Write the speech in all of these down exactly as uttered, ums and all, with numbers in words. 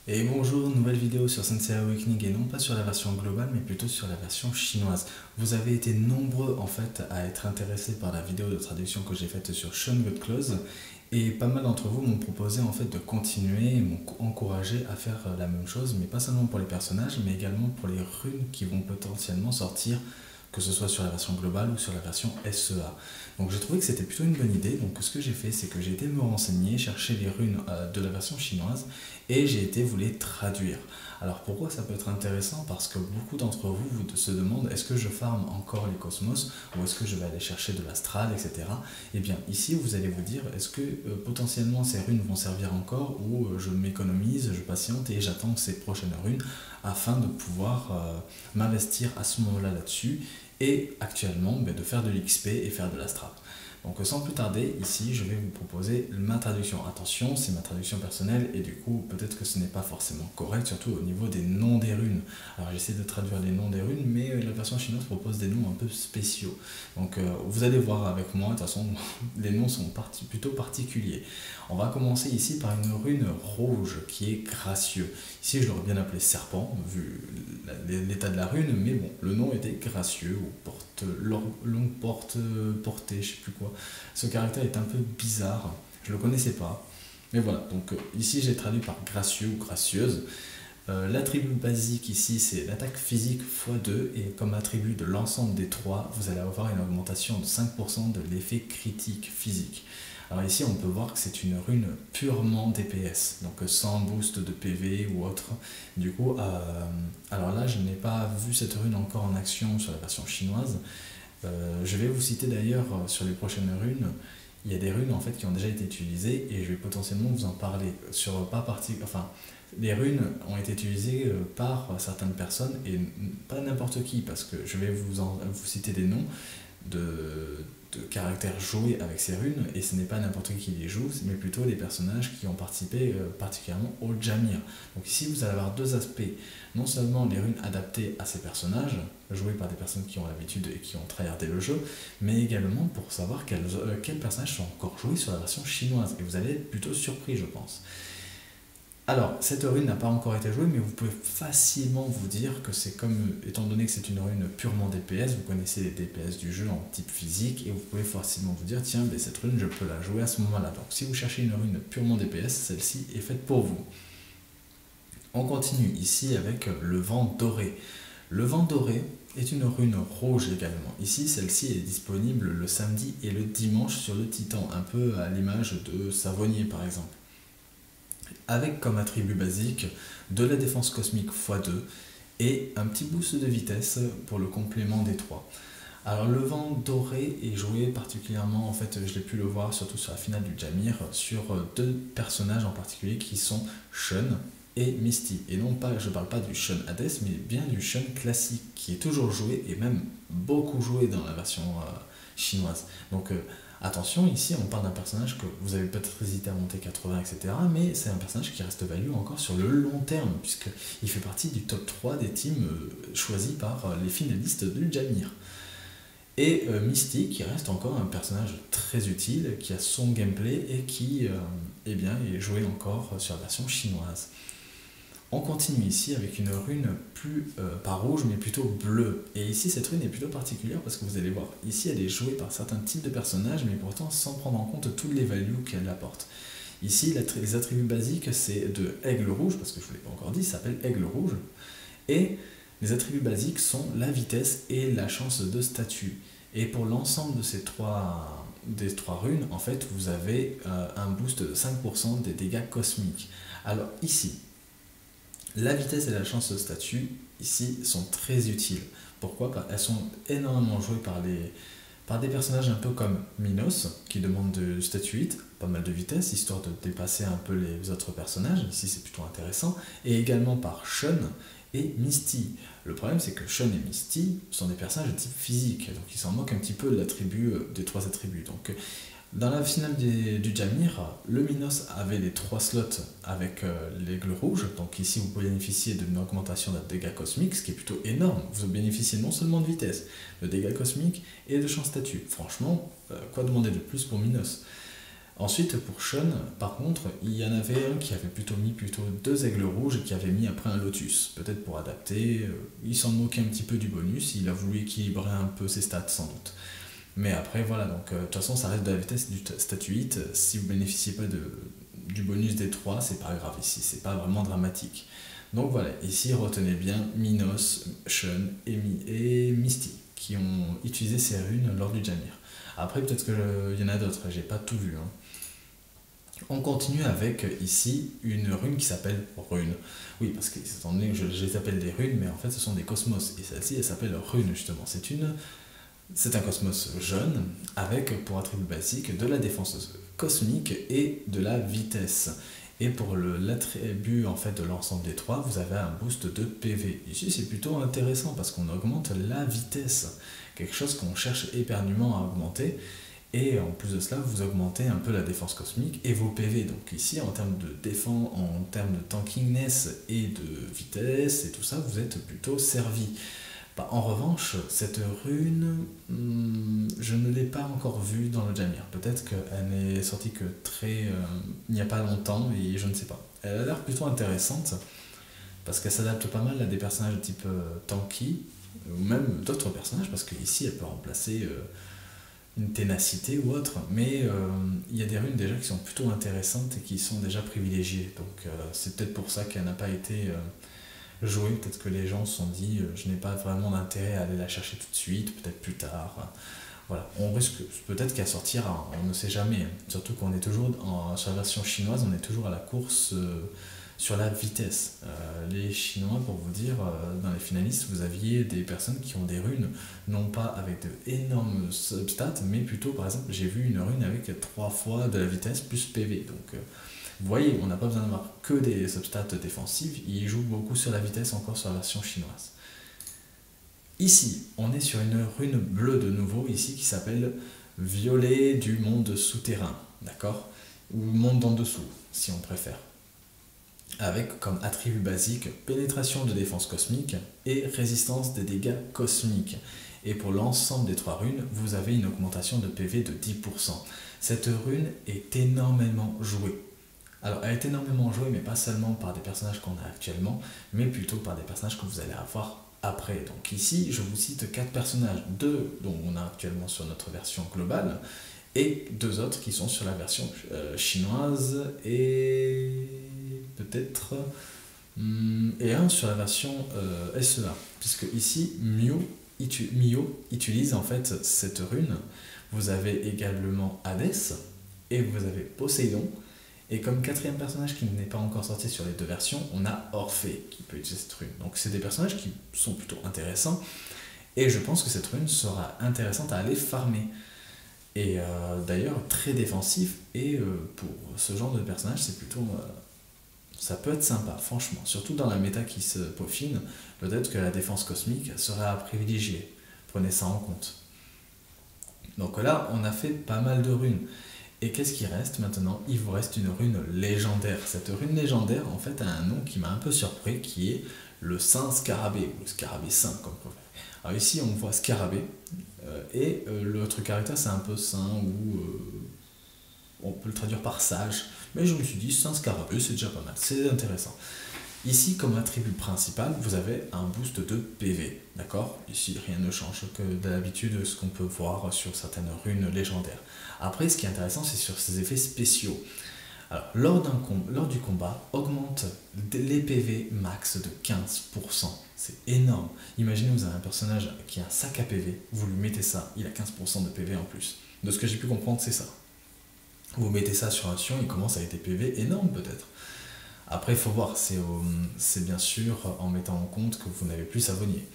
Et bonjour, nouvelle vidéo sur Sensei Awakening et non pas sur la version globale mais plutôt sur la version chinoise. Vous avez été nombreux en fait à être intéressés par la vidéo de traduction que j'ai faite sur Sean Got Close et pas mal d'entre vous m'ont proposé en fait de continuer et m'ont encouragé à faire la même chose, mais pas seulement pour les personnages mais également pour les runes qui vont potentiellement sortir, que ce soit sur la version globale ou sur la version S E A. Donc j'ai trouvé que c'était plutôt une bonne idée, donc ce que j'ai fait c'est que j'ai été me renseigner, chercher les runes euh, de la version chinoise et j'ai été vous les traduire. Alors pourquoi ça peut être intéressant? Parce que beaucoup d'entre vous, vous se demandent est-ce que je farme encore les cosmos ou est-ce que je vais aller chercher de l'astral, et cetera. Et bien ici vous allez vous dire est-ce que euh, potentiellement ces runes vont servir encore ou euh, je m'économise, je patiente et j'attends ces prochaines runes afin de pouvoir euh, m'investir à ce moment-là là-dessus et actuellement ben, de faire de l'X P et faire de l'astral. Donc sans plus tarder, ici je vais vous proposer ma traduction. Attention, c'est ma traduction personnelle et du coup peut-être que ce n'est pas forcément correct, surtout au niveau des noms des runes. Alors j'essaie de traduire les noms des runes, mais la version chinoise propose des noms un peu spéciaux. Donc euh, vous allez voir avec moi, de toute façon les noms sont parti plutôt particuliers. On va commencer ici par une rune rouge qui est gracieux. Ici je l'aurais bien appelé serpent, vu l'état de la rune, mais bon, le nom était gracieux ou porte, longue porte, portée, je sais plus quoi. Ce caractère est un peu bizarre, je le connaissais pas. Mais voilà, donc euh, ici j'ai traduit par gracieux ou gracieuse. Euh, L'attribut basique ici c'est l'attaque physique fois deux et comme attribut de l'ensemble des trois, vous allez avoir une augmentation de cinq pour cent de l'effet critique physique. Alors ici on peut voir que c'est une rune purement D P S, donc sans boost de P V ou autre. Du coup, euh, alors là je n'ai pas vu cette rune encore en action sur la version chinoise. Euh, je vais vous citer d'ailleurs sur les prochaines runes. Il y a des runes en fait qui ont déjà été utilisées et je vais potentiellement vous en parler. Sur pas partie, enfin, les runes ont été utilisées par certaines personnes et pas n'importe qui parce que je vais vous, en, vous citer des noms de, de caractères joués avec ces runes et ce n'est pas n'importe qui les joue mais plutôt des personnages qui ont participé euh, particulièrement au Jamir. Donc ici vous allez avoir deux aspects, non seulement les runes adaptées à ces personnages joués par des personnes qui ont l'habitude et qui ont tryhardé le jeu, mais également pour savoir quels, euh, quels personnages sont encore joués sur la version chinoise et vous allez être plutôt surpris je pense. Alors, cette rune n'a pas encore été jouée, mais vous pouvez facilement vous dire que c'est comme, étant donné que c'est une rune purement D P S, vous connaissez les D P S du jeu en type physique, et vous pouvez facilement vous dire, tiens, ben, cette rune, je peux la jouer à ce moment-là. Donc, si vous cherchez une rune purement D P S, celle-ci est faite pour vous. On continue ici avec le vent doré. Le vent doré est une rune rouge également. Ici, celle-ci est disponible le samedi et le dimanche sur le Titan, un peu à l'image de Savonnier par exemple, avec comme attribut basique de la défense cosmique fois deux et un petit boost de vitesse pour le complément des trois. Alors le vent doré est joué particulièrement, en fait je l'ai pu le voir surtout sur la finale du Jamir, sur deux personnages en particulier qui sont Shun et Misty. Et non pas, je ne parle pas du Shun Hades, mais bien du Shun classique qui est toujours joué et même beaucoup joué dans la version euh, chinoise. Donc euh, attention, ici on parle d'un personnage que vous avez peut-être hésité à monter quatre-vingts, et cetera. Mais c'est un personnage qui reste value encore sur le long terme, puisqu'il fait partie du top trois des teams euh, choisis par euh, les finalistes du Jamir. Et euh, Misty qui reste encore un personnage très utile, qui a son gameplay et qui euh, eh bien, est joué encore sur la version chinoise. On continue ici avec une rune plus, euh, pas rouge, mais plutôt bleue. Et ici, cette rune est plutôt particulière parce que vous allez voir, ici, elle est jouée par certains types de personnages, mais pourtant sans prendre en compte toutes les values qu'elle apporte. Ici, les attributs basiques, c'est de aigle rouge, parce que je ne vous l'ai pas encore dit, ça s'appelle aigle rouge. Et les attributs basiques sont la vitesse et la chance de statut. Et pour l'ensemble de ces trois, des trois runes, en fait, vous avez euh, un boost de cinq pour cent des dégâts cosmiques. Alors ici, la vitesse et la chance de statut, ici, sont très utiles. Pourquoi? Elles sont énormément jouées par, les, par des personnages un peu comme Minos, qui demande de statut huit, pas mal de vitesse, histoire de dépasser un peu les autres personnages. Ici, c'est plutôt intéressant. Et également par Shun et Misty. Le problème, c'est que Shun et Misty sont des personnages de type physique, donc ils s'en moquent un petit peu de l'attribut, des trois attributs. Donc, dans la finale des, du Jamir, le Minos avait les trois slots avec euh, l'aigle rouge, donc ici vous pouvez bénéficier d'une augmentation de dégâts cosmiques, ce qui est plutôt énorme. Vous bénéficiez non seulement de vitesse, de dégâts cosmiques et de chance statut. Franchement, euh, quoi demander de plus pour Minos? Ensuite, pour Sean, par contre, il y en avait un qui avait plutôt mis plutôt deux aigles rouges et qui avait mis après un lotus. Peut-être pour adapter, il s'en moquait un petit peu du bonus, il a voulu équilibrer un peu ses stats sans doute. Mais après, voilà, donc euh, de toute façon, ça reste de la vitesse du statut huit. Si vous bénéficiez pas de, du bonus des trois, c'est pas grave ici, c'est pas vraiment dramatique. Donc voilà, ici retenez bien Minos, Sean et, Mi et Misty qui ont utilisé ces runes lors du Jamir. Après, peut-être qu'il y en a d'autres, j'ai pas tout vu. Hein. On continue avec ici une rune qui s'appelle rune. Oui, parce que étant donné que je, je les appelle des runes, mais en fait ce sont des cosmos. Et celle-ci, elle s'appelle rune justement. C'est une, c'est un cosmos jaune avec pour attribut basique de la défense cosmique et de la vitesse. Et pour l'attribut en fait de l'ensemble des trois, vous avez un boost de P V. Ici, c'est plutôt intéressant parce qu'on augmente la vitesse, quelque chose qu'on cherche éperdument à augmenter. Et en plus de cela, vous augmentez un peu la défense cosmique et vos P V. Donc ici, en termes de défense, en termes de tankiness et de vitesse et tout ça, vous êtes plutôt servi. Bah, en revanche, cette rune, hmm, je ne l'ai pas encore vue dans le Jamir. Peut-être qu'elle n'est sortie que très, euh, il n'y a pas longtemps et je ne sais pas. Elle a l'air plutôt intéressante parce qu'elle s'adapte pas mal à des personnages de type euh, tanky ou même d'autres personnages parce qu'ici, elle peut remplacer euh, une ténacité ou autre, mais euh, il y a des runes déjà qui sont plutôt intéressantes et qui sont déjà privilégiées, donc euh, c'est peut-être pour ça qu'elle n'a pas été euh, jouée, peut-être que les gens se sont dit euh, je n'ai pas vraiment d'intérêt à aller la chercher tout de suite, peut-être plus tard, voilà, on risque peut-être qu'elle sortira, on ne sait jamais, surtout qu'on est toujours, en, sur la version chinoise, on est toujours à la course euh, sur la vitesse. Euh, les Chinois, pour vous dire, euh, dans les finalistes, vous aviez des personnes qui ont des runes, non pas avec de énormes substats, mais plutôt, par exemple, j'ai vu une rune avec trois fois de la vitesse plus P V. Donc, euh, vous voyez, on n'a pas besoin d'avoir que des substats défensives, ils jouent beaucoup sur la vitesse encore sur la version chinoise. Ici, on est sur une rune bleue de nouveau, ici, qui s'appelle Violet du monde souterrain, d'accord? Ou monde d'en dessous, si on préfère. Avec comme attribut basique pénétration de défense cosmique et résistance des dégâts cosmiques. Et pour l'ensemble des trois runes, vous avez une augmentation de P V de dix pour cent. Cette rune est énormément jouée. Alors elle est énormément jouée, mais pas seulement par des personnages qu'on a actuellement, mais plutôt par des personnages que vous allez avoir après. Donc ici, je vous cite quatre personnages, deux dont on a actuellement sur notre version globale, et deux autres qui sont sur la version euh, chinoise et peut-être hum, et un sur la version euh, S E A, puisque ici Mio, itu, Mio utilise en fait cette rune. Vous avez également Hadès et vous avez Poséidon, et comme quatrième personnage qui n'est pas encore sorti sur les deux versions, on a Orphée qui peut utiliser cette rune. Donc c'est des personnages qui sont plutôt intéressants et je pense que cette rune sera intéressante à aller farmer. Et euh, d'ailleurs très défensif, et euh, pour ce genre de personnage c'est plutôt euh, ça peut être sympa franchement, surtout dans la méta qui se peaufine. Peut-être que la défense cosmique serait à privilégier, prenez ça en compte. Donc là on a fait pas mal de runes, et qu'est-ce qui reste maintenant? Il vous reste une rune légendaire. Cette rune légendaire en fait a un nom qui m'a un peu surpris, qui est le Saint Scarabée, ou le Scarabée Saint comme vous. Alors ici on voit Scarabée, euh, et euh, l'autre caractère c'est un peu saint, ou euh, on peut le traduire par sage, mais je me suis dit Saint Scarabée c'est déjà pas mal, c'est intéressant. Ici comme attribut principal vous avez un boost de P V, d'accord? Ici rien ne change que d'habitude ce qu'on peut voir sur certaines runes légendaires. Après ce qui est intéressant c'est sur ces effets spéciaux. Alors, lors, d'un com lors du combat, augmente les P V max de quinze pour cent. C'est énorme. Imaginez, vous avez un personnage qui a un sac à P V, vous lui mettez ça, il a quinze pour cent de P V en plus. De ce que j'ai pu comprendre, c'est ça. Vous mettez ça sur un Sion, il commence avec des P V énormes peut-être. Après, il faut voir, c'est bien sûr en mettant en compte que vous n'avez plus Savonnier.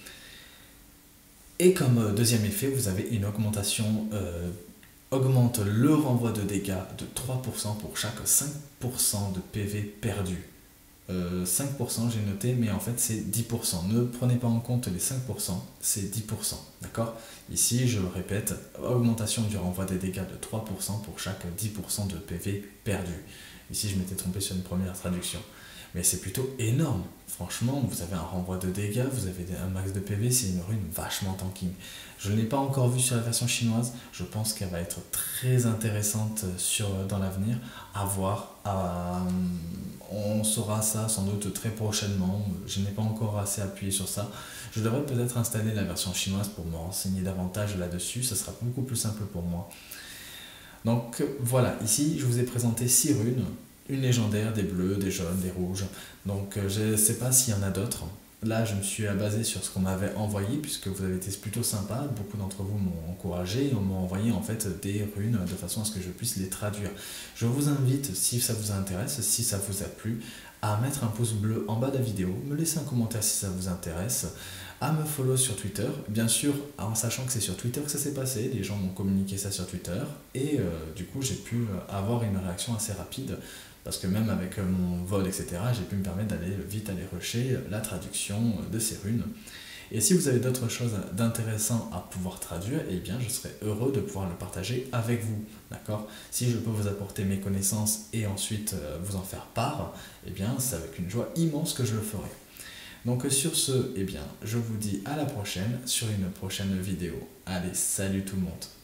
Et comme deuxième effet, vous avez une augmentation... Euh, augmente le renvoi de dégâts de trois pour cent pour chaque cinq pour cent de P V perdu. Euh, cinq pour cent j'ai noté, mais en fait c'est dix pour cent. Ne prenez pas en compte les cinq pour cent, c'est dix pour cent. D'accord? Ici, je le répète, augmentation du renvoi des dégâts de trois pour cent pour chaque dix pour cent de P V perdu. Ici, je m'étais trompé sur une première traduction. mais c'est plutôt énorme. Franchement, vous avez un renvoi de dégâts, vous avez un max de P V, c'est une rune vachement tanking. Je ne l'ai pas encore vue sur la version chinoise, je pense qu'elle va être très intéressante sur, dans l'avenir, à voir. À, on saura ça sans doute très prochainement, je n'ai pas encore assez appuyé sur ça. Je devrais peut-être installer la version chinoise pour me renseigner davantage là-dessus, ça sera beaucoup plus simple pour moi. Donc voilà, ici je vous ai présenté six runes, une légendaire, des bleus, des jaunes, des rouges. Donc euh, je ne sais pas s'il y en a d'autres. Là je me suis basé sur ce qu'on m'avait envoyé puisque vous avez été plutôt sympa. Beaucoup d'entre vous m'ont encouragé et m'ont envoyé en fait des runes de façon à ce que je puisse les traduire. Je vous invite, si ça vous intéresse, si ça vous a plu, à mettre un pouce bleu en bas de la vidéo, me laisser un commentaire si ça vous intéresse, à me follow sur Twitter, bien sûr en sachant que c'est sur Twitter que ça s'est passé, les gens m'ont communiqué ça sur Twitter et euh, du coup j'ai pu avoir une réaction assez rapide parce que même avec mon vol et cetera j'ai pu me permettre d'aller vite aller rusher la traduction de ces runes. Et si vous avez d'autres choses d'intéressant à pouvoir traduire, eh bien je serai heureux de pouvoir le partager avec vous, d'accord? Si je peux vous apporter mes connaissances et ensuite euh, vous en faire part, eh bien c'est avec une joie immense que je le ferai. Donc sur ce, eh bien, je vous dis à la prochaine sur une prochaine vidéo. Allez, salut tout le monde!